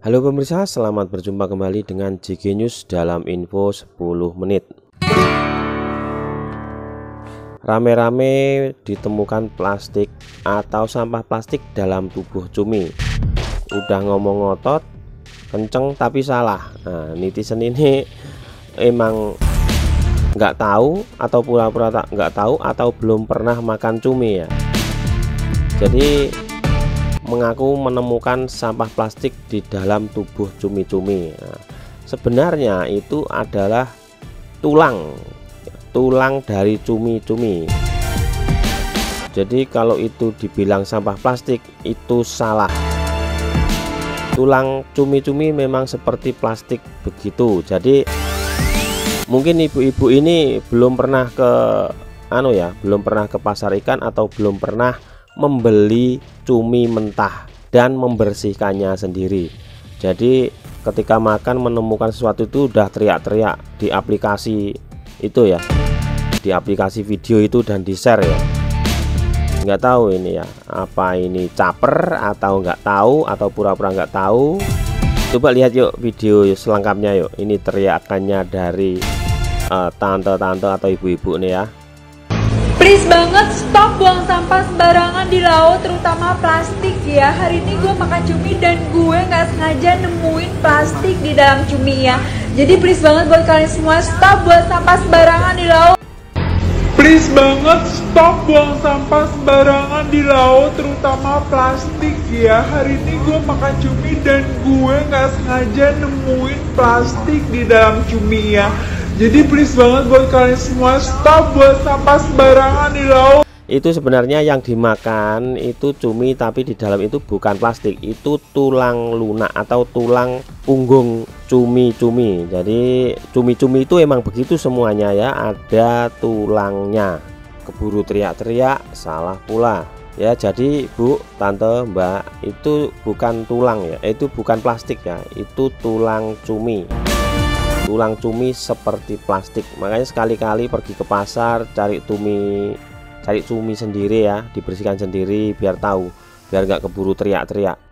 Halo pemirsa, selamat berjumpa kembali dengan JG News dalam info 10 menit. Rame-rame ditemukan plastik atau sampah plastik dalam tubuh cumi. Udah ngomong ngotot, kenceng tapi salah. Nah, netizen ini emang nggak tahu atau pura-pura nggak tahu atau belum pernah makan cumi ya. Jadi mengaku menemukan sampah plastik di dalam tubuh cumi-cumi. Nah, sebenarnya itu adalah tulang dari cumi-cumi. Jadi kalau itu dibilang sampah plastik itu salah. Tulang cumi-cumi memang seperti plastik begitu. Jadi mungkin ibu-ibu ini belum pernah belum pernah ke pasar ikan atau belum pernah membeli cumi mentah dan membersihkannya sendiri. Jadi ketika makan menemukan sesuatu itu udah teriak-teriak di aplikasi itu ya, di aplikasi video itu dan di share ya. Nggak tahu ini ya, apa ini caper atau nggak tahu atau pura-pura nggak tahu. Coba lihat yuk video selengkapnya yuk. Ini teriakannya dari tante-tante atau ibu-ibu nih ya. Please banget stop buang sampah sembarangan di laut, terutama plastik ya. Hari ini gue makan cumi dan gue nggak sengaja nemuin plastik di dalam cumi ya. Jadi please banget buat kalian semua stop buang sampah sembarangan di laut. Please banget stop buang sampah sembarangan di laut, terutama plastik ya. Hari ini gue makan cumi dan gue nggak sengaja nemuin plastik di dalam cumi ya. Jadi please banget buat kalian semua stop buang sampah sembarangan di laut. Itu sebenarnya yang dimakan itu cumi, tapi di dalam itu bukan plastik, itu tulang lunak atau tulang punggung cumi-cumi. Jadi cumi-cumi itu emang begitu semuanya ya, ada tulangnya. Keburu teriak-teriak salah pula ya. Jadi Bu, tante, mbak, itu bukan tulang ya, itu bukan plastik ya, itu tulang cumi. Tulang cumi seperti plastik. Makanya sekali-kali pergi ke pasar cari cumi sendiri ya, dibersihkan sendiri biar tahu, biar nggak keburu teriak-teriak.